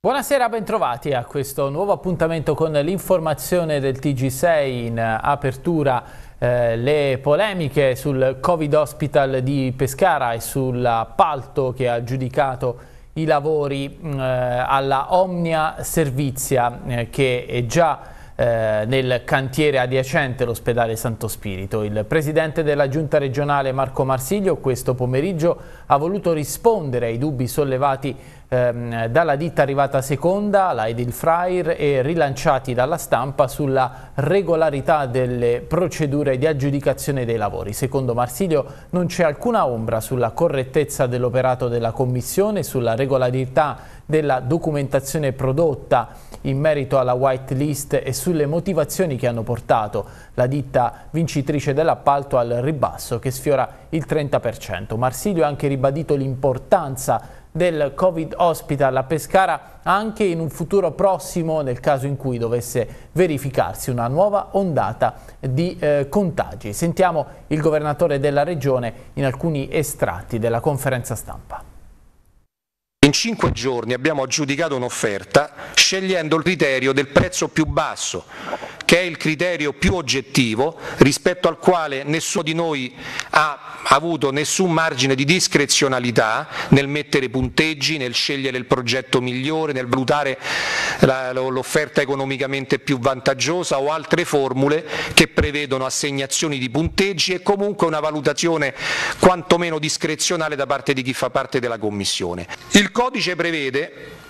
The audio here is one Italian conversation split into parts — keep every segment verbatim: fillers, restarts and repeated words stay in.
Buonasera, bentrovati a questo nuovo appuntamento con l'informazione del T G sei. In apertura eh, le polemiche sul Covid Hospital di Pescara e sull'appalto che ha giudicato i lavori eh, alla Omnia Servizia eh, che è già Eh, nel cantiere adiacente l'ospedale Santo Spirito. Il presidente della giunta regionale Marco Marsiglio questo pomeriggio ha voluto rispondere ai dubbi sollevati ehm, dalla ditta arrivata seconda, la Edilfrair, e rilanciati dalla stampa sulla regolarità delle procedure di aggiudicazione dei lavori. Secondo Marsiglio non c'è alcuna ombra sulla correttezza dell'operato della commissione, sulla regolarità della documentazione prodotta in merito alla white list e sulle motivazioni che hanno portato la ditta vincitrice dell'appalto al ribasso che sfiora il trenta per cento. Marsiglio ha anche ribadito l'importanza del Covid Hospital a Pescara anche in un futuro prossimo nel caso in cui dovesse verificarsi una nuova ondata di eh, contagi. Sentiamo il governatore della regione in alcuni estratti della conferenza stampa. In cinque giorni abbiamo aggiudicato un'offerta scegliendo il criterio del prezzo più basso, che è il criterio più oggettivo rispetto al quale nessuno di noi ha avuto nessun margine di discrezionalità nel mettere punteggi, nel scegliere il progetto migliore, nel valutare l'offerta economicamente più vantaggiosa o altre formule che prevedono assegnazioni di punteggi e comunque una valutazione quantomeno discrezionale da parte di chi fa parte della Commissione. Il codice prevede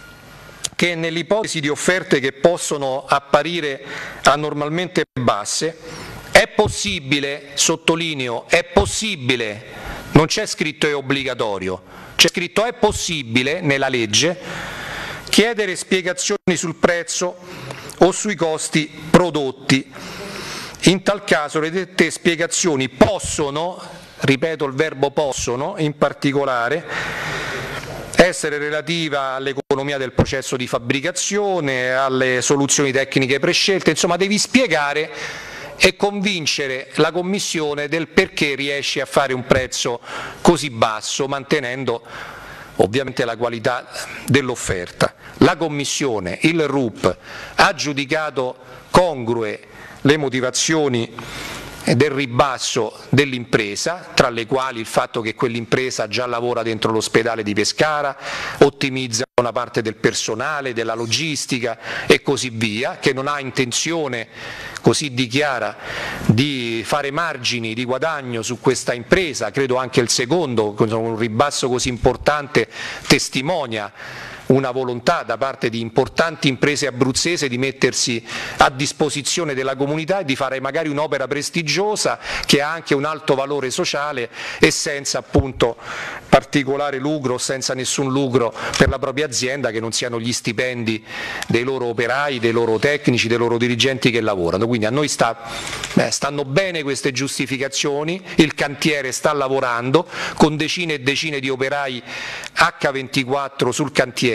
che nell'ipotesi di offerte che possono apparire anormalmente basse è possibile, sottolineo, è possibile, non c'è scritto è obbligatorio, c'è scritto è possibile nella legge chiedere spiegazioni sul prezzo o sui costi prodotti. In tal caso le dette spiegazioni possono, ripeto il verbo possono, in particolare essere relativa all'economia del processo di fabbricazione, alle soluzioni tecniche prescelte, insomma devi spiegare e convincere la Commissione del perché riesci a fare un prezzo così basso, mantenendo ovviamente la qualità dell'offerta. La Commissione, il R U P, ha giudicato congrue le motivazioni del ribasso dell'impresa, tra le quali il fatto che quell'impresa già lavora dentro l'ospedale di Pescara, ottimizza una parte del personale, della logistica e così via, che non ha intenzione, così dichiara, di fare margini di guadagno su questa impresa. Credo anche il secondo, con un ribasso così importante, testimonia una volontà da parte di importanti imprese abruzzesi di mettersi a disposizione della comunità e di fare magari un'opera prestigiosa che ha anche un alto valore sociale e senza appunto particolare lucro, senza nessun lucro per la propria azienda, che non siano gli stipendi dei loro operai, dei loro tecnici, dei loro dirigenti che lavorano. Quindi a noi sta, beh, stanno bene queste giustificazioni, il cantiere sta lavorando con decine e decine di operai acca ventiquattro sul cantiere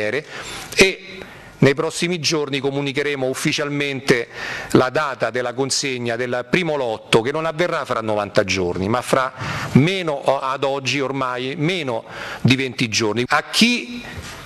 e nei prossimi giorni comunicheremo ufficialmente la data della consegna del primo lotto, che non avverrà fra novanta giorni, ma fra meno, ad oggi ormai, meno di venti giorni. A chi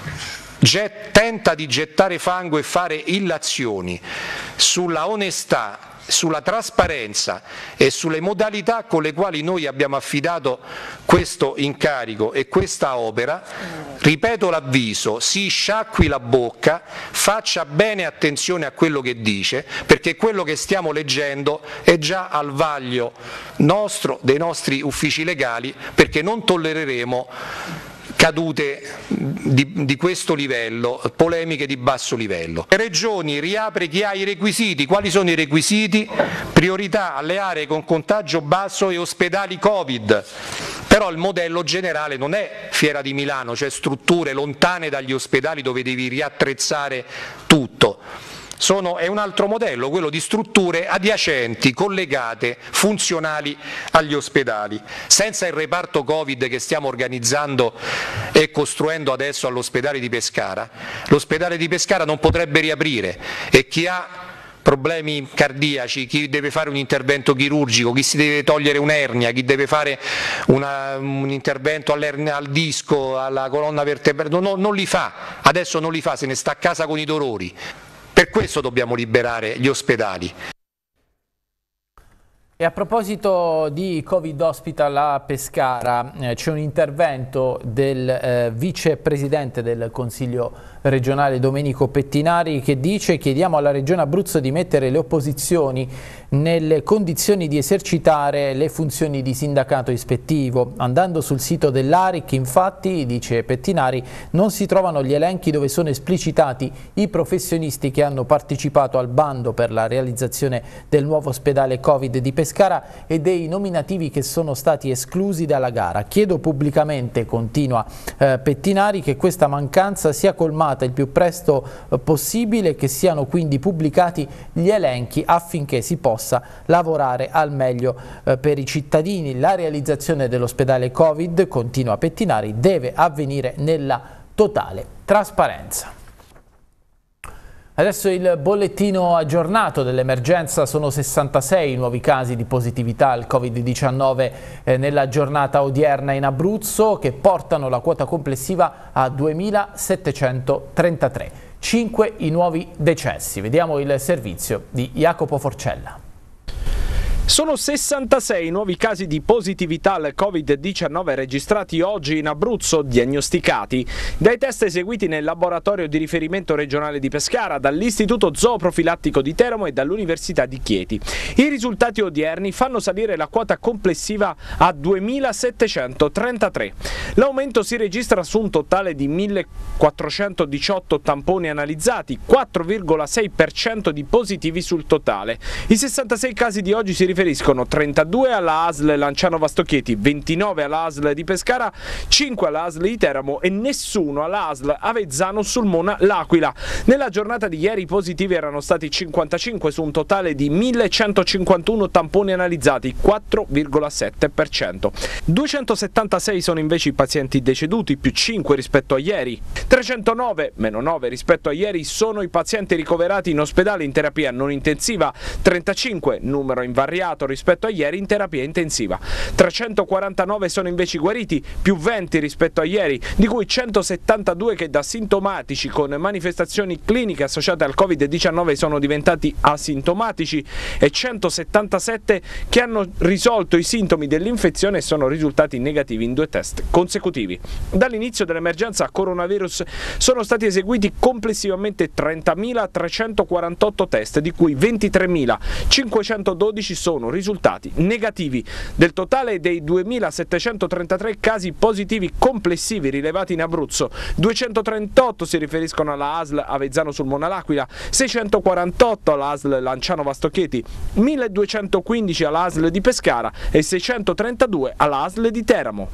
get, tenta di gettare fango e fare illazioni sulla onestà, sulla trasparenza e sulle modalità con le quali noi abbiamo affidato questo incarico e questa opera, ripeto l'avviso, si sciacqui la bocca, faccia bene attenzione a quello che dice, perché quello che stiamo leggendo è già al vaglio nostro, dei nostri uffici legali, perché non tollereremo cadute di, di questo livello, polemiche di basso livello. Le regioni, riapre chi ha i requisiti. Quali sono i requisiti? Priorità alle aree con contagio basso e ospedali Covid. Però il modello generale non è Fiera di Milano, cioè strutture lontane dagli ospedali dove devi riattrezzare tutto. Sono, è un altro modello, quello di strutture adiacenti, collegate, funzionali agli ospedali. Senza il reparto Covid che stiamo organizzando e costruendo adesso all'ospedale di Pescara, l'ospedale di Pescara non potrebbe riaprire e chi ha problemi cardiaci, chi deve fare un intervento chirurgico, chi si deve togliere un'ernia, chi deve fare una, un intervento all'ernia, al disco, alla colonna vertebrale, no, non li fa, adesso non li fa, se ne sta a casa con i dolori. Per questo dobbiamo liberare gli ospedali. E a proposito di Covid Hospital a Pescara, eh, c'è un intervento del eh, vicepresidente del Consiglio regionale Domenico Pettinari che dice: chiediamo alla Regione Abruzzo di mettere le opposizioni nelle condizioni di esercitare le funzioni di sindacato ispettivo. Andando sul sito dell'A R I C, infatti, dice Pettinari, non si trovano gli elenchi dove sono esplicitati i professionisti che hanno partecipato al bando per la realizzazione del nuovo ospedale Covid di Pescara e dei nominativi che sono stati esclusi dalla gara. Chiedo pubblicamente, continua eh, Pettinari, che questa mancanza sia colmata il più presto eh, possibile e che siano quindi pubblicati gli elenchi affinché si possa lavorare al meglio eh, per i cittadini. La realizzazione dell'ospedale Covid, continua Pettinari, deve avvenire nella totale trasparenza. Adesso il bollettino aggiornato dell'emergenza: sono sessantasei i nuovi casi di positività al Covid diciannove eh, nella giornata odierna in Abruzzo, che portano la quota complessiva a duemilasettecentotrentatré. cinque i nuovi decessi. Vediamo il servizio di Jacopo Forcella. Sono sessantasei nuovi casi di positività al Covid diciannove registrati oggi in Abruzzo, diagnosticati dai test eseguiti nel laboratorio di riferimento regionale di Pescara, dall'Istituto Zooprofilattico di Teramo e dall'Università di Chieti. I risultati odierni fanno salire la quota complessiva a duemilasettecentotrentatré. L'aumento si registra su un totale di millequattrocentodiciotto tamponi analizzati, quattro virgola sei per cento di positivi sul totale. I sessantasei casi di oggi si riferiscono trentadue alla A S L Lanciano Vasto Chieti, ventinove alla A S L di Pescara, cinque alla A S L di Teramo e nessuno alla A S L Avezzano Sulmona L'Aquila. Nella giornata di ieri i positivi erano stati cinquantacinque su un totale di millecentocinquantuno tamponi analizzati, quattro virgola sette per cento. duecentosettantasei sono invece i pazienti deceduti, più cinque rispetto a ieri. trecentonove, meno nove rispetto a ieri, sono i pazienti ricoverati in ospedale in terapia non intensiva, trentacinque, numero invariato rispetto a ieri, in terapia intensiva. trecentoquarantanove sono invece guariti, più venti rispetto a ieri, di cui centosettantadue che da sintomatici con manifestazioni cliniche associate al Covid diciannove sono diventati asintomatici e centosettantasette che hanno risolto i sintomi dell'infezione e sono risultati negativi in due test consecutivi. Dall'inizio dell'emergenza coronavirus sono stati eseguiti complessivamente trentamilatrecentoquarantotto test, di cui ventitremilacinquecentododici sono risultati negativi. Del totale dei duemilasettecentotrentatré casi positivi complessivi rilevati in Abruzzo, duecentotrentotto si riferiscono alla A S L Avezzano Sulmona L'Aquila, seicentoquarantotto alla A S L Lanciano Vasto Chieti, milleduecentoquindici alla A S L di Pescara e seicentotrentadue alla A S L di Teramo.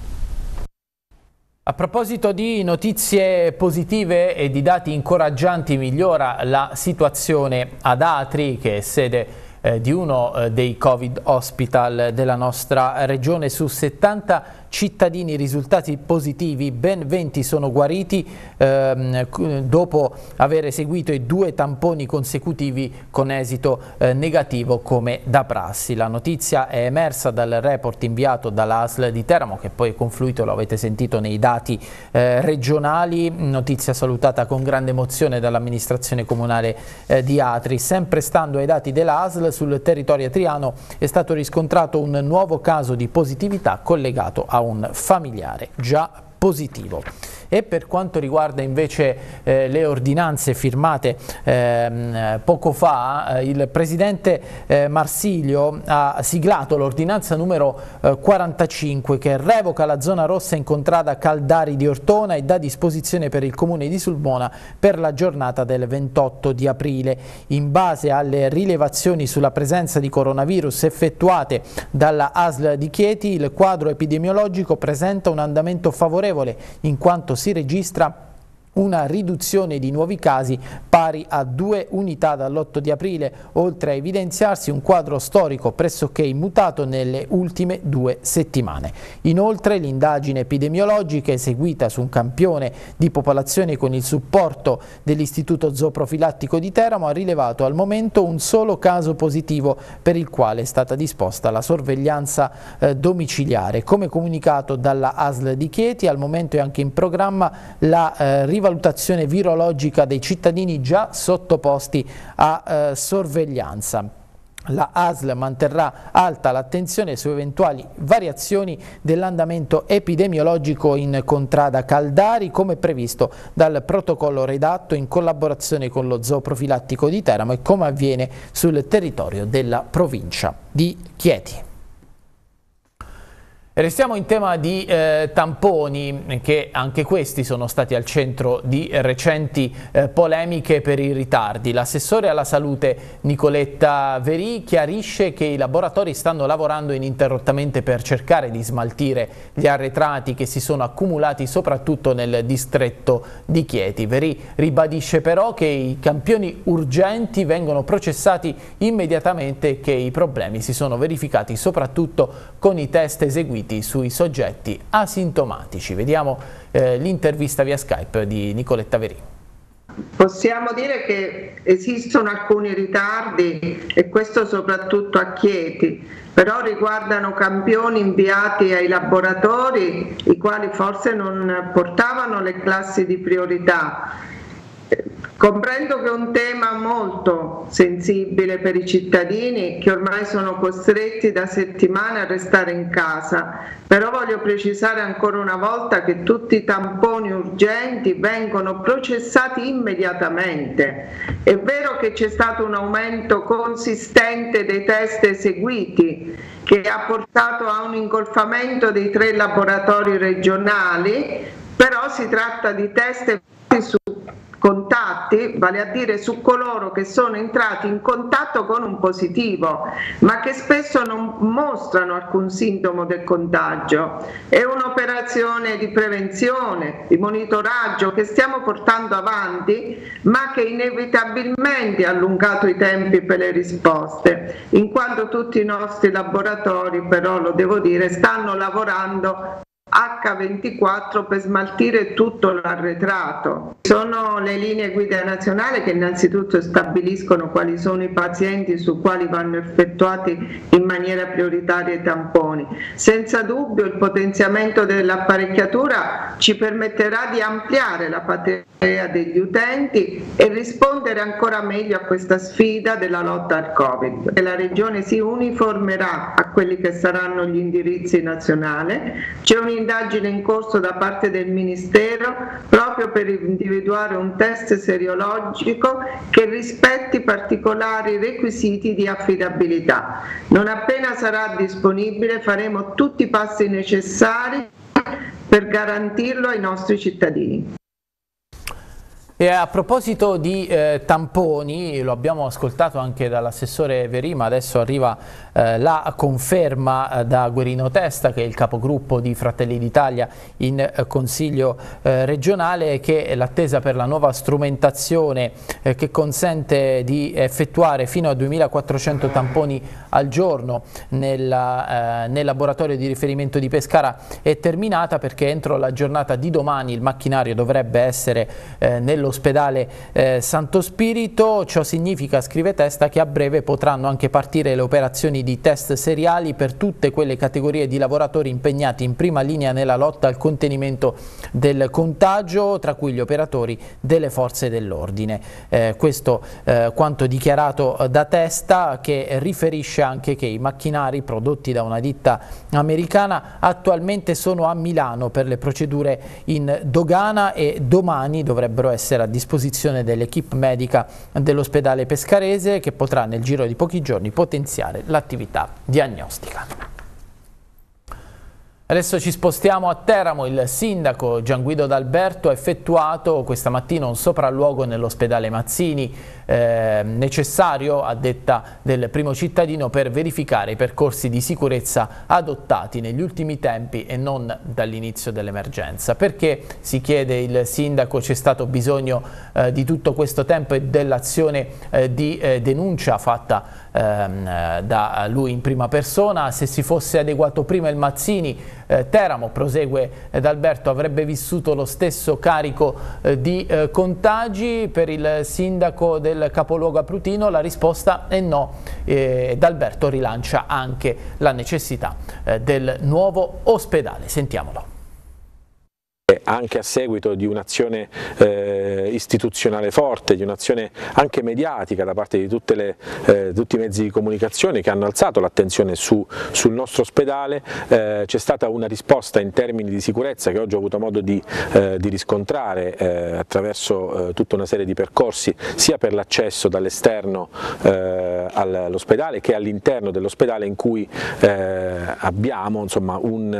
A proposito di notizie positive e di dati incoraggianti, migliora la situazione ad Atri, che è sede eh, di uno eh, dei Covid Hospital della nostra regione. Su settanta cittadini risultati positivi, ben venti sono guariti ehm, dopo aver eseguito i due tamponi consecutivi con esito eh, negativo come da prassi. La notizia è emersa dal report inviato dalla A S L di Teramo, che poi è confluito, lo avete sentito, nei dati eh, regionali, notizia salutata con grande emozione dall'amministrazione comunale eh, di Atri. Sempre stando ai dati della A S L, sul territorio atriano è stato riscontrato un nuovo caso di positività collegato a un familiare già positivo. E per quanto riguarda invece eh, le ordinanze firmate eh, poco fa, eh, il presidente eh, Marsilio ha siglato l'ordinanza numero eh, quarantacinque, che revoca la zona rossa in contrada Caldari di Ortona e dà disposizione per il comune di Sulmona per la giornata del ventotto di aprile. In base alle rilevazioni sulla presenza di coronavirus effettuate dalla A S L di Chieti, il quadro epidemiologico presenta un andamento favorevole, in quanto si registra una riduzione di nuovi casi pari a due unità dall'otto di aprile, oltre a evidenziarsi un quadro storico pressoché immutato nelle ultime due settimane. Inoltre l'indagine epidemiologica eseguita su un campione di popolazione con il supporto dell'Istituto Zooprofilattico di Teramo ha rilevato al momento un solo caso positivo per il quale è stata disposta la sorveglianza eh, domiciliare. Come comunicato dalla A S L di Chieti, al momento è anche in programma la eh, rivalutazione virologica dei cittadini già sottoposti a eh, sorveglianza. La A S L manterrà alta l'attenzione su eventuali variazioni dell'andamento epidemiologico in contrada Caldari, come previsto dal protocollo redatto in collaborazione con lo Zooprofilattico di Teramo e come avviene sul territorio della provincia di Chieti. Restiamo in tema di eh, tamponi, che anche questi sono stati al centro di recenti eh, polemiche per i ritardi. L'assessore alla salute Nicoletta Verì chiarisce che i laboratori stanno lavorando ininterrottamente per cercare di smaltire gli arretrati che si sono accumulati soprattutto nel distretto di Chieti. Verì ribadisce però che i campioni urgenti vengono processati immediatamente e che i problemi si sono verificati soprattutto con i test eseguiti sui soggetti asintomatici. Vediamo eh, l'intervista via Skype di Nicoletta Verì. Possiamo dire che esistono alcuni ritardi, e questo soprattutto a Chieti, però riguardano campioni inviati ai laboratori, i quali forse non portavano le classi di priorità. Comprendo che è un tema molto sensibile per i cittadini che ormai sono costretti da settimane a restare in casa, però voglio precisare ancora una volta che tutti i tamponi urgenti vengono processati immediatamente. È vero che c'è stato un aumento consistente dei test eseguiti che ha portato a un ingolfamento dei tre laboratori regionali, però si tratta di test su contatti, vale a dire su coloro che sono entrati in contatto con un positivo, ma che spesso non mostrano alcun sintomo del contagio. È un'operazione di prevenzione, di monitoraggio che stiamo portando avanti, ma che inevitabilmente ha allungato i tempi per le risposte, in quanto tutti i nostri laboratori, però lo devo dire, stanno lavorando acca ventiquattro per smaltire tutto l'arretrato. Sono le linee guida nazionali che innanzitutto stabiliscono quali sono i pazienti su quali vanno effettuati in maniera prioritaria i tamponi. Senza dubbio il potenziamento dell'apparecchiatura ci permetterà di ampliare la platea degli utenti e rispondere ancora meglio a questa sfida della lotta al Covid. La Regione si uniformerà a quelli che saranno gli indirizzi nazionali. C'è un indagine in corso da parte del Ministero proprio per individuare un test seriologico che rispetti particolari requisiti di affidabilità. Non appena sarà disponibile faremo tutti i passi necessari per garantirlo ai nostri cittadini. E a proposito di eh, tamponi, lo abbiamo ascoltato anche dall'assessore Verì, ma adesso arriva eh, la conferma eh, da Guerino Testa, che è il capogruppo di Fratelli d'Italia in eh, Consiglio eh, regionale, che l'attesa per la nuova strumentazione eh, che consente di effettuare fino a duemilaquattrocento tamponi al giorno nella, eh, nel laboratorio di riferimento di Pescara è terminata, perché entro la giornata di domani il macchinario dovrebbe essere eh, nello ospedale eh, Santo Spirito. Ciò significa, scrive Testa, che a breve potranno anche partire le operazioni di test seriali per tutte quelle categorie di lavoratori impegnati in prima linea nella lotta al contenimento del contagio, tra cui gli operatori delle forze dell'ordine. Eh, questo eh, quanto dichiarato da Testa, che riferisce anche che i macchinari prodotti da una ditta americana attualmente sono a Milano per le procedure in dogana e domani dovrebbero essere a disposizione dell'equipe medica dell'ospedale pescarese, che potrà nel giro di pochi giorni potenziare l'attività diagnostica. Adesso ci spostiamo a Teramo. Il sindaco Gianguido D'Alberto ha effettuato questa mattina un sopralluogo nell'ospedale Mazzini, eh, necessario, a detta del primo cittadino, per verificare i percorsi di sicurezza adottati negli ultimi tempi e non dall'inizio dell'emergenza. Perché, si chiede il sindaco, c'è stato bisogno eh, di tutto questo tempo e dell'azione eh, di eh, denuncia fatta ehm, da lui in prima persona? Se si fosse adeguato prima il Mazzini, Eh, Teramo, prosegue eh, D'Alberto, avrebbe vissuto lo stesso carico eh, di eh, contagi. Per il sindaco del capoluogo abruzino la risposta è no. eh, D'Alberto rilancia anche la necessità eh, del nuovo ospedale. Sentiamolo. Anche a seguito di un'azione eh, istituzionale forte, di un'azione anche mediatica da parte di tutte le, eh, tutti i mezzi di comunicazione che hanno alzato l'attenzione su, sul nostro ospedale, eh, c'è stata una risposta in termini di sicurezza che oggi ho avuto modo di, eh, di riscontrare eh, attraverso eh, tutta una serie di percorsi, sia per l'accesso dall'esterno eh, all'ospedale che all'interno dell'ospedale, in cui eh, abbiamo insomma, un,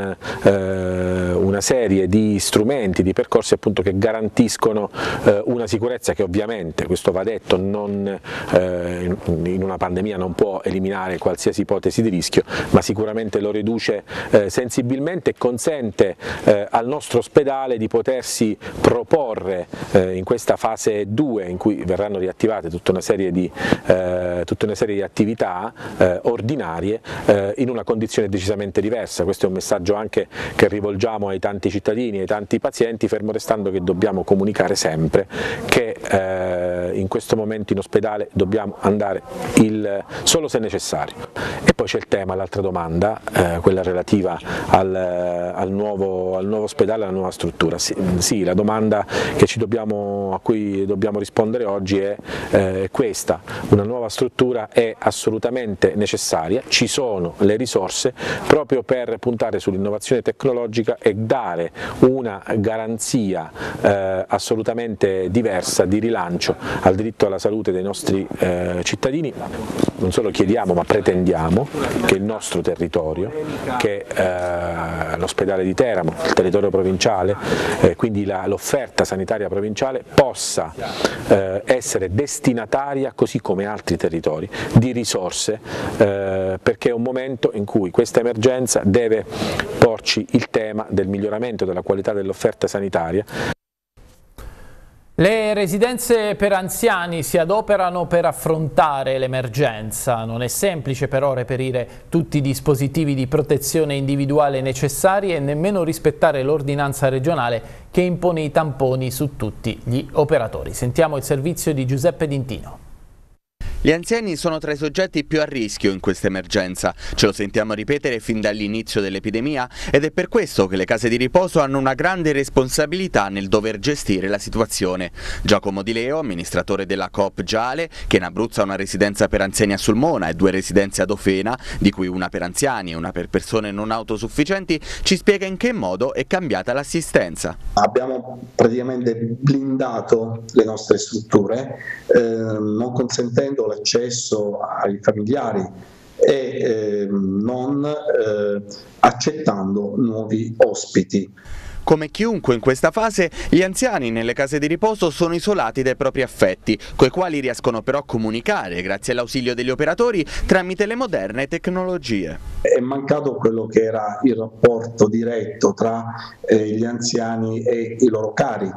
eh, una serie di strumenti strumenti, di percorsi appunto che garantiscono eh, una sicurezza che ovviamente, questo va detto, non, eh, in una pandemia non può eliminare qualsiasi ipotesi di rischio, ma sicuramente lo riduce eh, sensibilmente e consente eh, al nostro ospedale di potersi proporre eh, in questa fase due, in cui verranno riattivate tutta una serie di, eh, tutta una serie di attività eh, ordinarie eh, in una condizione decisamente diversa. Questo è un messaggio anche che rivolgiamo ai tanti cittadini, ai tanti pazienti, fermo restando che dobbiamo comunicare sempre che eh, in questo momento in ospedale dobbiamo andare il, solo se necessario. E poi c'è il tema, l'altra domanda, eh, quella relativa al, al, nuovo, al nuovo ospedale, alla nuova struttura. Sì, sì, la domanda che ci dobbiamo, a cui dobbiamo rispondere oggi è eh, questa: una nuova struttura è assolutamente necessaria, ci sono le risorse proprio per puntare sull'innovazione tecnologica e dare una garanzia eh, assolutamente diversa di rilancio al diritto alla salute dei nostri eh, cittadini. Non solo chiediamo ma pretendiamo che il nostro territorio, che eh, l'ospedale di Teramo, il territorio provinciale, eh, quindi l'offerta sanitaria provinciale possa eh, essere destinataria, così come altri territori, di risorse, eh, perché è un momento in cui questa emergenza deve porci il tema del miglioramento della qualità dell'offerta sanitaria. Le residenze per anziani si adoperano per affrontare l'emergenza. Non è semplice però reperire tutti i dispositivi di protezione individuale necessari e nemmeno rispettare l'ordinanza regionale che impone i tamponi su tutti gli operatori. Sentiamo il servizio di Giuseppe D'Intino. Gli anziani sono tra i soggetti più a rischio in questa emergenza, ce lo sentiamo ripetere fin dall'inizio dell'epidemia, ed è per questo che le case di riposo hanno una grande responsabilità nel dover gestire la situazione. Giacomo Di Leo, amministratore della Coop Giale, che in Abruzzo ha una residenza per anziani a Sulmona e due residenze ad Ofena, di cui una per anziani e una per persone non autosufficienti, ci spiega in che modo è cambiata l'assistenza. Abbiamo praticamente blindato le nostre strutture, eh, non consentendo l'accesso ai familiari e eh, non eh, accettando nuovi ospiti. Come chiunque in questa fase, gli anziani nelle case di riposo sono isolati dai propri affetti, coi quali riescono però a comunicare grazie all'ausilio degli operatori tramite le moderne tecnologie. È mancato quello che era il rapporto diretto tra eh, gli anziani e i loro cari.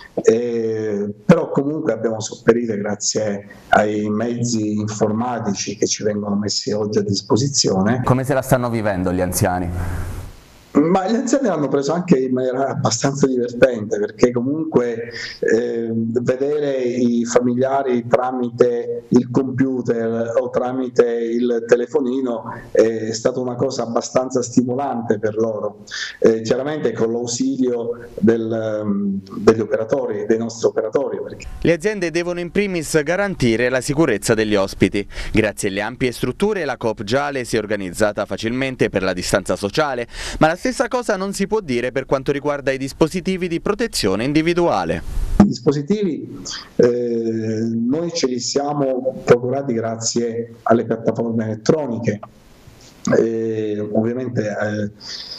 Eh, però comunque abbiamo sopperito grazie ai mezzi informatici che ci vengono messi oggi a disposizione. Come se la stanno vivendo gli anziani? Ma gli anziani l'hanno preso anche in maniera abbastanza divertente, perché comunque eh, vedere i familiari tramite il computer o tramite il telefonino è stata una cosa abbastanza stimolante per loro, eh, chiaramente con l'ausilio del, degli operatori, dei nostri operatori. Perché... Le aziende devono in primis garantire la sicurezza degli ospiti. Grazie alle ampie strutture la Coop Giale si è organizzata facilmente per la distanza sociale, ma la stessa cosa non si può dire per quanto riguarda i dispositivi di protezione individuale. I dispositivi eh, noi ce li siamo procurati grazie alle piattaforme elettroniche, eh, ovviamente eh,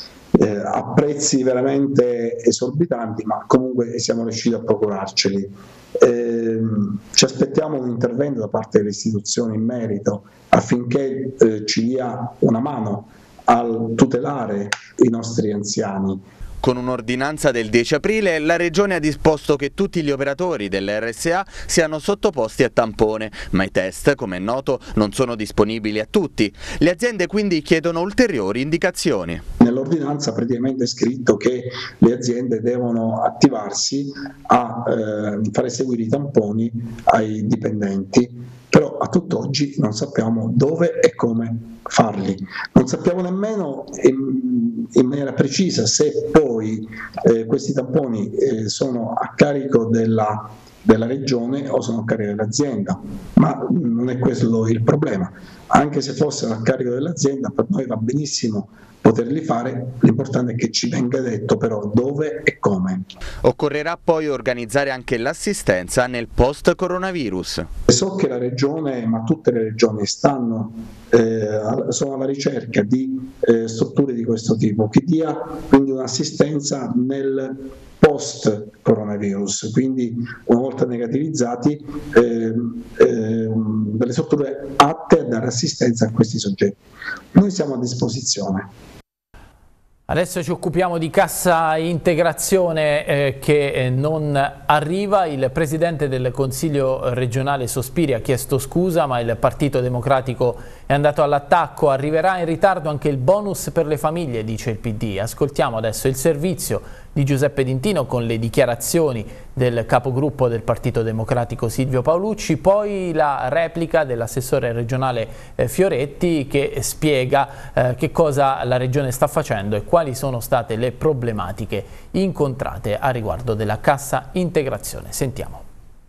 eh, a prezzi veramente esorbitanti, ma comunque siamo riusciti a procurarceli. Eh, ci aspettiamo un intervento da parte delle istituzioni in merito affinché eh, ci dia una mano a tutelare i nostri anziani. Con un'ordinanza del dieci aprile la Regione ha disposto che tutti gli operatori dell'R S A siano sottoposti a tampone, ma i test, come è noto, non sono disponibili a tutti. Le aziende quindi chiedono ulteriori indicazioni. Nell'ordinanza praticamente è scritto che le aziende devono attivarsi a eh, fare seguire i tamponi ai dipendenti, però a tutt'oggi non sappiamo dove e come farli. Non sappiamo nemmeno in, in maniera precisa se poi eh, questi tamponi eh, sono a carico della, della regione o sono a carico dell'azienda, ma non è questo il problema. Anche se fossero a carico dell'azienda, per noi va benissimo poterli fare, l'importante è che ci venga detto però dove e come. Occorrerà poi organizzare anche l'assistenza nel post-coronavirus. So che la regione, ma tutte le regioni stanno, eh, sono alla ricerca di eh, strutture di questo tipo, che dia quindi un'assistenza nel post-coronavirus, quindi una volta negativizzati eh, eh, delle strutture atte a dare assistenza a questi soggetti. Noi siamo a disposizione. Adesso ci occupiamo di cassa integrazione eh, che eh, non arriva. Il Presidente del Consiglio regionale Sospiri ha chiesto scusa, ma il Partito Democratico è andato all'attacco. Arriverà in ritardo anche il bonus per le famiglie, dice il P D. Ascoltiamo adesso il servizio di Giuseppe D'Intino con le dichiarazioni del capogruppo del Partito Democratico Silvio Paolucci, poi la replica dell'assessore regionale eh, Fioretti che spiega eh, che cosa la Regione sta facendo e quali sono state le problematiche incontrate a riguardo della cassa integrazione. Sentiamo.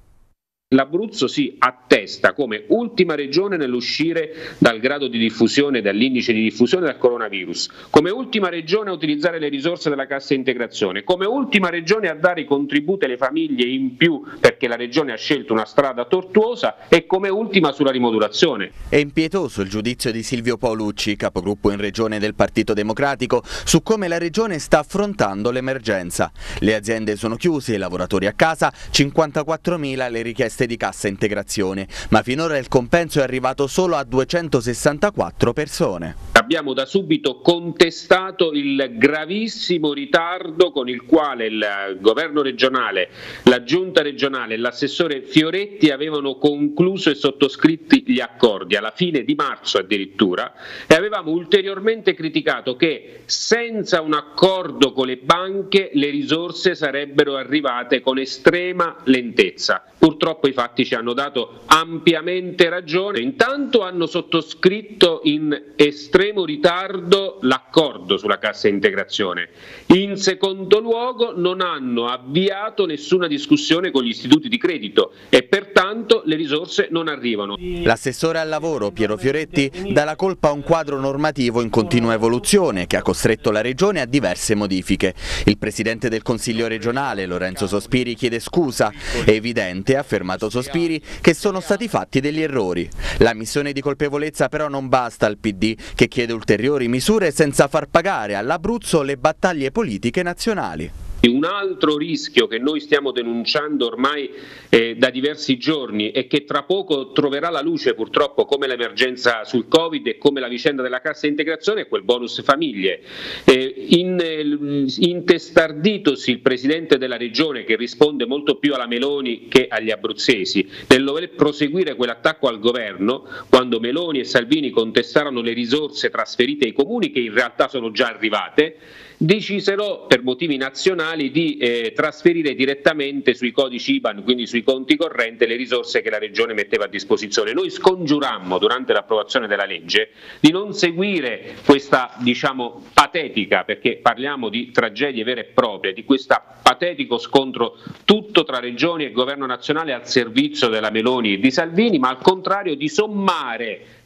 L'Abruzzo si attesta come ultima regione nell'uscire dal grado di diffusione, dall'indice di diffusione del coronavirus, come ultima regione a utilizzare le risorse della cassa integrazione, come ultima regione a dare i contributi alle famiglie in più perché la regione ha scelto una strada tortuosa e come ultima sulla rimodulazione. È impietoso il giudizio di Silvio Paolucci, capogruppo in regione del Partito Democratico, su come la regione sta affrontando l'emergenza. Le aziende sono chiuse, i lavoratori a casa, cinquantaquattromila le richieste di cassa integrazione, ma finora il compenso è arrivato solo a duecentosessantaquattro persone. Abbiamo da subito contestato il gravissimo ritardo con il quale il governo regionale, la giunta regionale e l'assessore Fioretti avevano concluso e sottoscritti gli accordi alla fine di marzo addirittura, e avevamo ulteriormente criticato che senza un accordo con le banche le risorse sarebbero arrivate con estrema lentezza. Purtroppo i fatti ci hanno dato ampiamente ragione. Intanto hanno sottoscritto in estremo ritardo l'accordo sulla cassa integrazione. In secondo luogo non hanno avviato nessuna discussione con gli istituti di credito e pertanto le risorse non arrivano. L'assessore al lavoro Piero Fioretti dà la colpa a un quadro normativo in continua evoluzione che ha costretto la Regione a diverse modifiche. Il Presidente del Consiglio regionale Lorenzo Sospiri chiede scusa. È evidente, ha affermato Sospiri, che sono stati fatti degli errori. La missione di colpevolezza però non basta al P D, che chiede ulteriori misure senza far pagare all'Abruzzo le battaglie politiche nazionali. Un altro rischio che noi stiamo denunciando ormai eh, da diversi giorni e che tra poco troverà la luce purtroppo come l'emergenza sul Covid e come la vicenda della cassa integrazione è quel bonus famiglie. Eh, in, eh, intestarditosi il Presidente della Regione, che risponde molto più alla Meloni che agli abruzzesi, nel voler proseguire quell'attacco al governo, quando Meloni e Salvini contestarono le risorse trasferite ai comuni che in realtà sono già arrivate, decisero per motivi nazionali di eh, trasferire direttamente sui codici I B A N, quindi sui conti correnti, le risorse che la Regione metteva a disposizione. Noi scongiurammo durante l'approvazione della legge di non seguire questa, diciamo, patetica, perché parliamo di tragedie vere e proprie, di questo patetico scontro tutto tra regioni e governo nazionale al servizio della Meloni e di Salvini, ma al contrario di sommare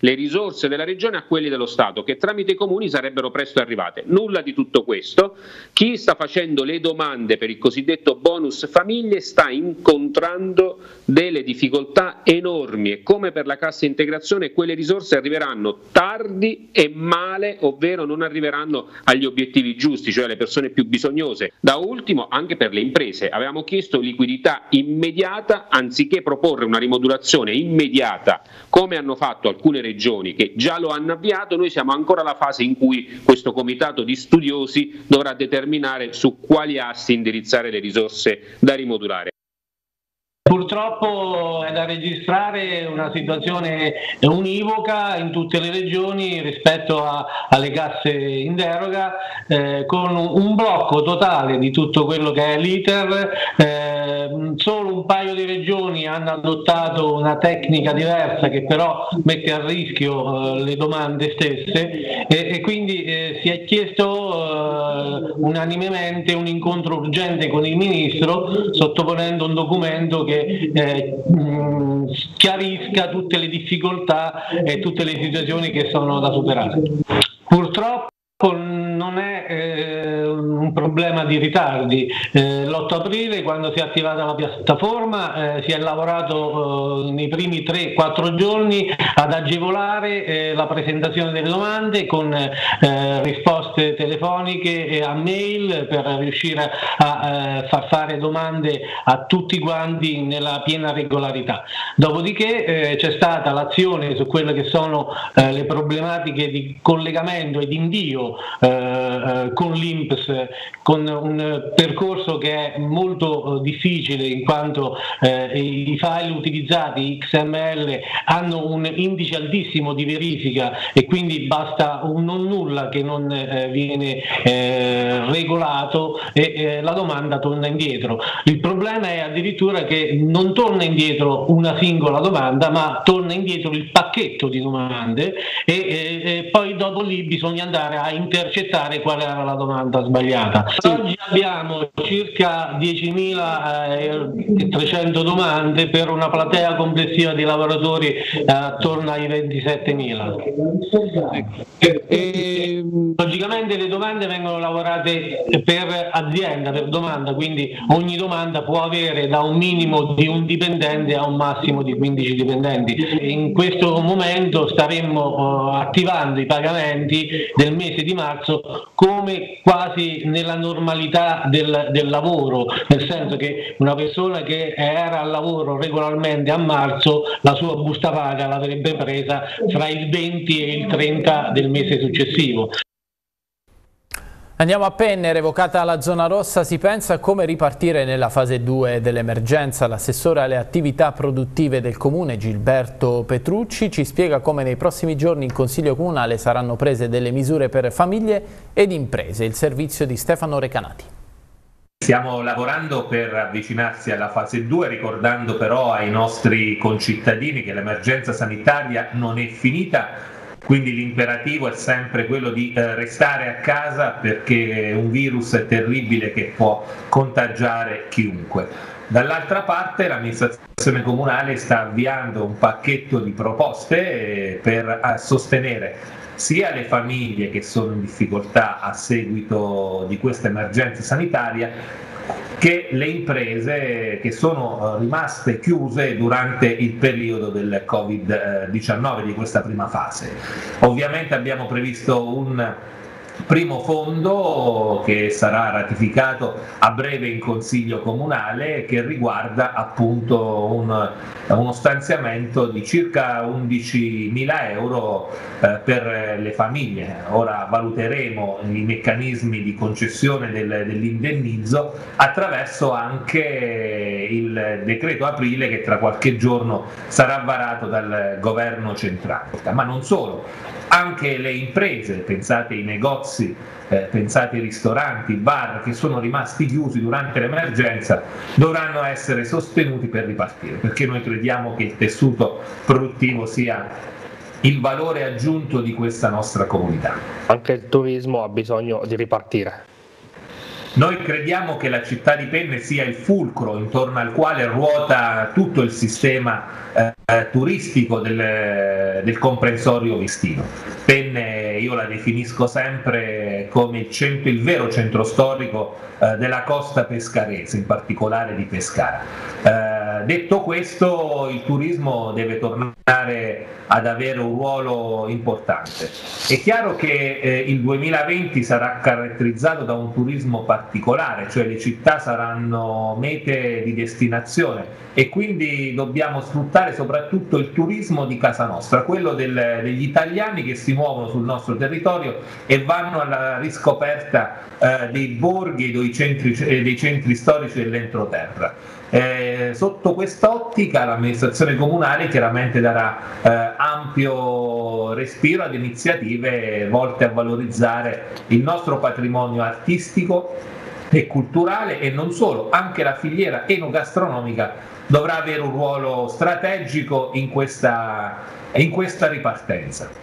le risorse della regione a quelli dello Stato, che tramite i comuni sarebbero presto arrivate. Nulla di tutto questo. Chi sta facendo le domande per il cosiddetto bonus famiglie sta incontrando delle difficoltà enormi e, come per la cassa integrazione, quelle risorse arriveranno tardi e male, ovvero non arriveranno agli obiettivi giusti, cioè alle persone più bisognose. Da ultimo, anche per le imprese, avevamo chiesto liquidità immediata anziché proporre una rimodulazione immediata come hanno fatto alcune regioni che già lo hanno avviato. Noi siamo ancora alla fase in cui questo comitato di studiosi dovrà determinare su quali assi indirizzare le risorse da rimodulare. Purtroppo è da registrare una situazione univoca in tutte le regioni rispetto a, alle casse in deroga, eh, con un, un blocco totale di tutto quello che è l'iter. Eh, solo un paio di regioni hanno adottato una tecnica diversa che però mette a rischio eh, le domande stesse, e, e quindi eh, si è chiesto eh, unanimemente un incontro urgente con il Ministro, sottoponendo un documento che Eh, mh, chiarisca tutte le difficoltà e tutte le situazioni che sono da superare. Purtroppo non è eh, un problema di ritardi. Eh, l'otto aprile, quando si è attivata la piattaforma, eh, si è lavorato eh, nei primi tre quattro giorni ad agevolare eh, la presentazione delle domande con eh, risposte telefoniche e a mail per riuscire a eh, far fare domande a tutti quanti nella piena regolarità. Dopodiché eh, c'è stata l'azione su quelle che sono eh, le problematiche di collegamento e di invio eh, con l'I N P S, con un percorso che è molto difficile in quanto eh, i file utilizzati X M L hanno un indice altissimo di verifica e quindi basta un non nulla che non eh, viene eh, regolato e eh, la domanda torna indietro. Il problema è addirittura che non torna indietro una singola domanda, ma torna indietro il pacchetto di domande e, e, e poi dopo lì bisogna andare a intercettare qual era la domanda sbagliata. Sì. Oggi abbiamo circa diecimilatrecento domande per una platea complessiva di lavoratori eh, attorno ai ventisettemila. E, e, logicamente le domande vengono lavorate per azienda, per domanda, quindi ogni domanda può avere da un minimo di un dipendente a un massimo di quindici dipendenti. In questo momento staremmo uh, attivando i pagamenti del mese di marzo come quasi nella normalità del, del lavoro, nel senso che una persona che era al lavoro regolarmente a marzo la sua busta paga l'avrebbe presa fra il venti e il trenta del mese successivo. Andiamo a Penne, revocata la zona rossa, si pensa a come ripartire nella fase due dell'emergenza. L'assessore alle attività produttive del comune, Gilberto Petrucci, ci spiega come nei prossimi giorni in Consiglio Comunale saranno prese delle misure per famiglie ed imprese. Il servizio di Stefano Recanati. Stiamo lavorando per avvicinarsi alla fase due, ricordando però ai nostri concittadini che l'emergenza sanitaria non è finita. Quindi l'imperativo è sempre quello di eh, restare a casa, perché un virus è terribile che può contagiare chiunque. Dall'altra parte l'amministrazione comunale sta avviando un pacchetto di proposte eh, per eh, sostenere sia le famiglie che sono in difficoltà a seguito di questa emergenza sanitaria, che le imprese che sono rimaste chiuse durante il periodo del Covid diciannove di questa prima fase. Ovviamente abbiamo previsto un primo fondo che sarà ratificato a breve in Consiglio Comunale, che riguarda appunto un, uno stanziamento di circa undicimila euro eh, per le famiglie. Ora valuteremo i meccanismi di concessione del, dell'indennizzo attraverso anche il decreto aprile che tra qualche giorno sarà varato dal governo centrale. Ma non solo. Anche le imprese, pensate ai negozi, eh, pensate ai ristoranti, bar che sono rimasti chiusi durante l'emergenza, dovranno essere sostenuti per ripartire, perché noi crediamo che il tessuto produttivo sia il valore aggiunto di questa nostra comunità. Anche il turismo ha bisogno di ripartire. Noi crediamo che la città di Penne sia il fulcro intorno al quale ruota tutto il sistema eh, turistico del, del comprensorio vistino. Penne io la definisco sempre come il, centro, il vero centro storico eh, della costa pescarese, in particolare di Pescara. Eh, detto questo, il turismo deve tornare ad avere un ruolo importante. È chiaro che eh, il duemilaventi sarà caratterizzato da un turismo particolare, cioè le città saranno mete di destinazione e quindi dobbiamo sfruttare soprattutto il turismo di casa nostra, quello del, degli italiani che si muovono sul nostro territorio e vanno alla riscoperta eh, dei borghi e dei centri, dei centri storici dell'entroterra. Eh, sotto quest'ottica l'amministrazione comunale chiaramente darà eh, ampio respiro ad iniziative volte a valorizzare il nostro patrimonio artistico e culturale e non solo, anche la filiera enogastronomica dovrà avere un ruolo strategico in questa, in questa ripartenza.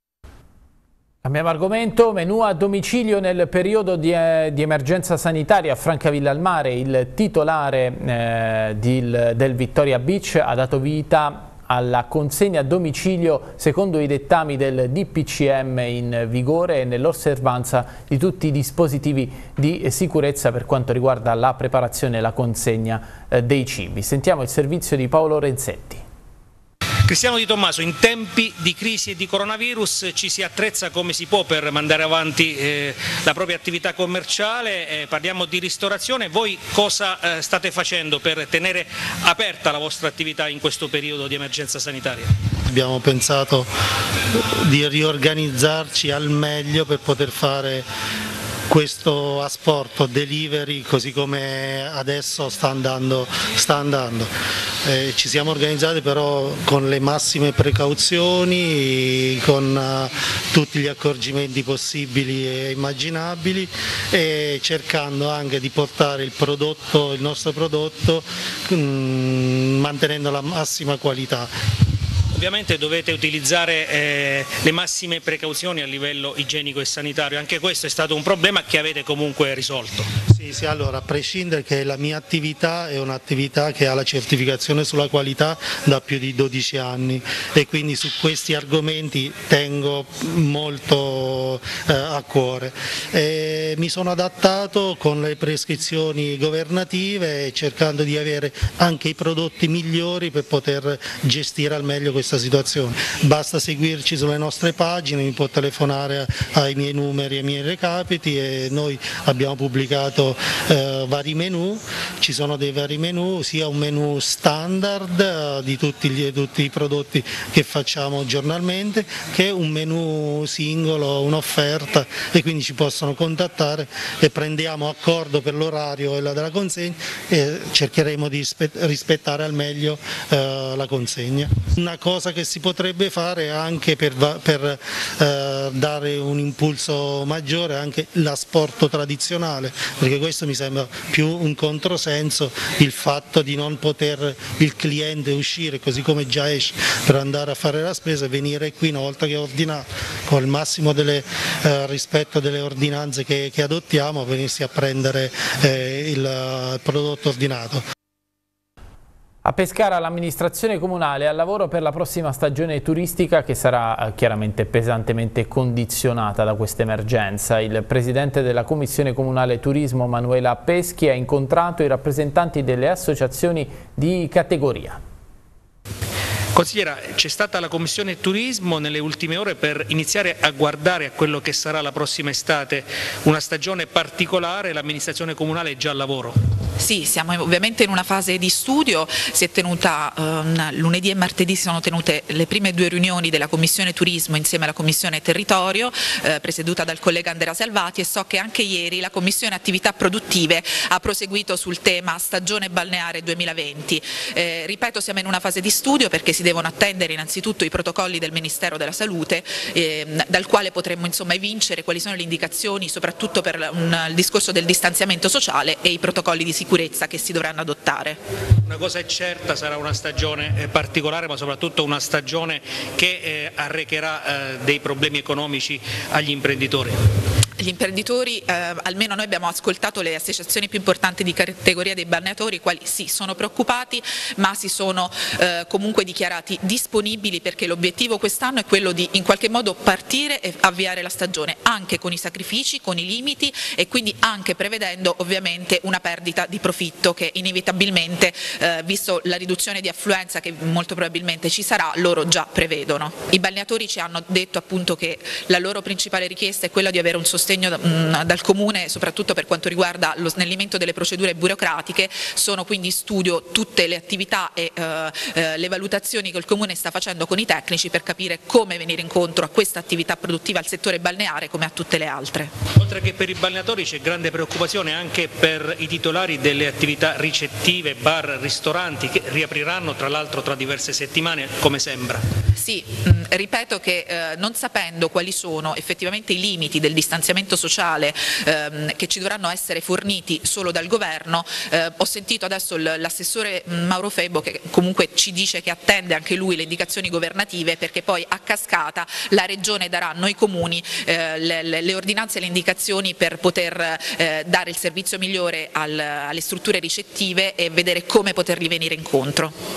Cambiamo argomento, menù a domicilio nel periodo di, eh, di emergenza sanitaria a Francavilla al Mare. Il titolare eh, di, del Victoria Beach ha dato vita alla consegna a domicilio secondo i dettami del D P C M in vigore e nell'osservanza di tutti i dispositivi di sicurezza per quanto riguarda la preparazione e la consegna eh, dei cibi. Sentiamo il servizio di Paolo Renzetti. Cristiano Di Tommaso, in tempi di crisi e di coronavirus ci si attrezza come si può per mandare avanti eh, la propria attività commerciale, eh, parliamo di ristorazione. Voi cosa eh, state facendo per tenere aperta la vostra attività in questo periodo di emergenza sanitaria? Abbiamo pensato di riorganizzarci al meglio per poter fare questo asporto delivery così come adesso sta andando. Sta andando. Eh, ci siamo organizzati però con le massime precauzioni, con uh, tutti gli accorgimenti possibili e immaginabili e cercando anche di portare il prodotto, il nostro prodotto mh, mantenendo la massima qualità. Ovviamente dovete utilizzare eh, le massime precauzioni a livello igienico e sanitario, anche questo è stato un problema che avete comunque risolto. Sì, sì, allora a prescindere che la mia attività è un'attività che ha la certificazione sulla qualità da più di dodici anni e quindi su questi argomenti tengo molto eh, a cuore. E mi sono adattato con le prescrizioni governative cercando di avere anche i prodotti migliori per poter gestire al meglio questa situazione. Basta seguirci sulle nostre pagine, mi può telefonare ai miei numeri, ai miei recapiti e noi abbiamo pubblicato eh, vari menù, ci sono dei vari menù, sia un menù standard eh, di tutti, gli, tutti i prodotti che facciamo giornalmente che un menù singolo, un'offerta e quindi ci possono contattare e prendiamo accordo per l'orario e la della consegna e cercheremo di rispettare al meglio eh, la consegna. Una cosa che si potrebbe fare anche per, per eh, dare un impulso maggiore anche l'asporto tradizionale, perché questo mi sembra più un controsenso, il fatto di non poter il cliente uscire così come già esce per andare a fare la spesa e venire qui una volta che è ordinato con il massimo delle, eh, rispetto delle ordinanze che, che adottiamo, venirsi a prendere eh, il, il prodotto ordinato. A Pescara l'amministrazione comunale è al lavoro per la prossima stagione turistica che sarà chiaramente pesantemente condizionata da questa emergenza. Il presidente della Commissione Comunale Turismo Manuela Peschi ha incontrato i rappresentanti delle associazioni di categoria. Consigliera, c'è stata la Commissione Turismo nelle ultime ore per iniziare a guardare a quello che sarà la prossima estate, una stagione particolare, l'amministrazione comunale è già al lavoro. Sì, siamo ovviamente in una fase di studio, si è tenuta um, lunedì e martedì si sono tenute le prime due riunioni della Commissione Turismo insieme alla Commissione Territorio, eh, presieduta dal collega Andrea Salvati, e so che anche ieri la Commissione Attività Produttive ha proseguito sul tema stagione balneare duemilaventi. Eh, ripeto, siamo in una fase di studio perché si devono attendere innanzitutto i protocolli del Ministero della Salute, eh, dal quale potremmo insomma evincere quali sono le indicazioni soprattutto per un, il discorso del distanziamento sociale e i protocolli di sicurezza che si dovranno adottare. Una cosa è certa, sarà una stagione particolare, ma soprattutto una stagione che eh, arrecherà eh, dei problemi economici agli imprenditori. Gli imprenditori, eh, almeno noi abbiamo ascoltato le associazioni più importanti di categoria dei balneatori, i quali sì, sono preoccupati, ma si sono eh, comunque dichiarati disponibili, perché l'obiettivo quest'anno è quello di in qualche modo partire e avviare la stagione, anche con i sacrifici, con i limiti, e quindi anche prevedendo ovviamente una perdita di profitto che inevitabilmente, eh, visto la riduzione di affluenza che molto probabilmente ci sarà, loro già prevedono. I balneatori ci hanno detto appunto che la loro principale richiesta è quella di avere un sostegno dal Comune, soprattutto per quanto riguarda lo snellimento delle procedure burocratiche. Sono quindi in studio tutte le attività e eh, eh, le valutazioni che il Comune sta facendo con i tecnici per capire come venire incontro a questa attività produttiva al settore balneare come a tutte le altre. Oltre che per i balneatori c'è grande preoccupazione anche per i titolari delle attività ricettive, bar, ristoranti, che riapriranno tra l'altro tra diverse settimane, come sembra. Sì, mh, ripeto che eh, non sapendo quali sono effettivamente i limiti del distanziamento sociale ehm, che ci dovranno essere forniti solo dal governo, eh, ho sentito adesso l'assessore Mauro Febbo che comunque ci dice che attende anche lui le indicazioni governative, perché poi a cascata la regione darà a noi comuni eh, le, le ordinanze e le indicazioni per poter eh, dare il servizio migliore al, alle strutture ricettive e vedere come potergli venire incontro.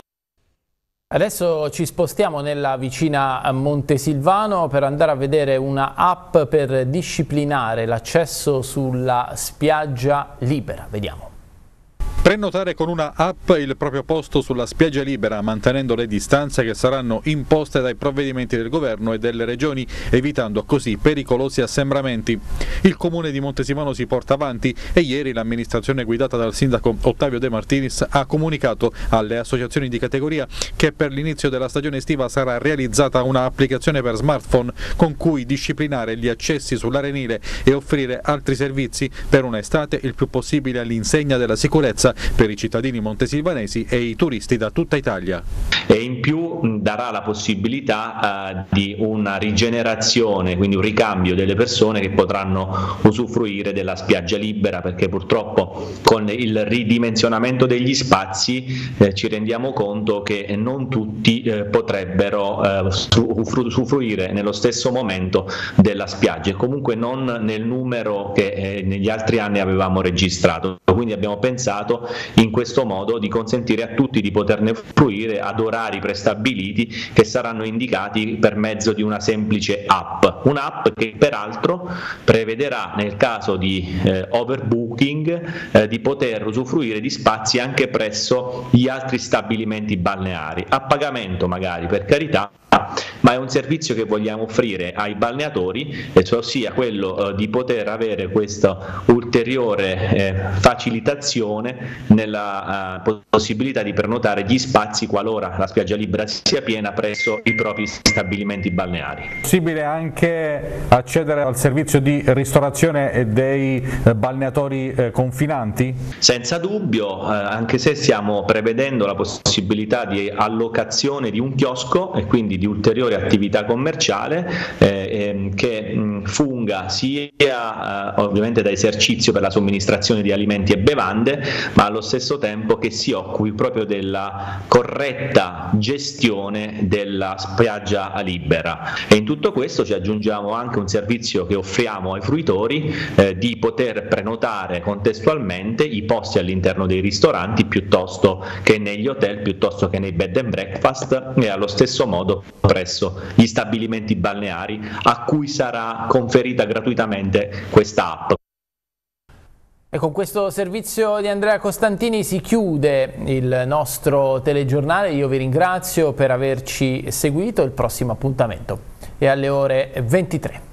Adesso ci spostiamo nella vicina Montesilvano per andare a vedere una app per disciplinare l'accesso sulla spiaggia libera. Vediamo. Prenotare con una app il proprio posto sulla spiaggia libera, mantenendo le distanze che saranno imposte dai provvedimenti del governo e delle regioni, evitando così pericolosi assembramenti. Il comune di Montesilvano si porta avanti e ieri l'amministrazione guidata dal sindaco Ottavio De Martinis ha comunicato alle associazioni di categoria che per l'inizio della stagione estiva sarà realizzata una applicazione per smartphone con cui disciplinare gli accessi sull'arenile e offrire altri servizi per un'estate il più possibile all'insegna della sicurezza per i cittadini montesilvanesi e i turisti da tutta Italia. E in più darà la possibilità uh, di una rigenerazione, quindi un ricambio delle persone che potranno usufruire della spiaggia libera, perché purtroppo con il ridimensionamento degli spazi eh, ci rendiamo conto che non tutti eh, potrebbero eh, usufruire nello stesso momento della spiaggia, e comunque non nel numero che eh, negli altri anni avevamo registrato. Quindi abbiamo pensato in questo modo di consentire a tutti di poterne fruire ad orari prestabiliti che saranno indicati per mezzo di una semplice app, un'app che peraltro prevederà nel caso di eh, overbooking eh, di poter usufruire di spazi anche presso gli altri stabilimenti balneari, a pagamento magari, per carità, ma è un servizio che vogliamo offrire ai balneatori, e cioè ossia quello eh, di poter avere questa ulteriore eh, facilitazione nella eh, possibilità di prenotare gli spazi qualora la spiaggia libera sia piena presso i propri stabilimenti balneari. È possibile anche accedere al servizio di ristorazione dei eh, balneatori eh, confinanti? Senza dubbio, eh, anche se stiamo prevedendo la possibilità di allocazione di un chiosco e quindi di ulteriore attività commerciale eh, eh, che mh, funga sia eh, ovviamente da esercizio per la somministrazione di alimenti e bevande, ma allo stesso tempo che si occupi proprio della corretta gestione della spiaggia libera. E in tutto questo ci aggiungiamo anche un servizio che offriamo ai fruitori eh, di poter prenotare contestualmente i posti all'interno dei ristoranti piuttosto che negli hotel, piuttosto che nei bed and breakfast, e allo stesso modo presso gli stabilimenti balneari a cui sarà conferita gratuitamente questa app. E con questo servizio di Andrea Costantini si chiude il nostro telegiornale. Io vi ringrazio per averci seguito. Il prossimo appuntamento è alle ore ventitré.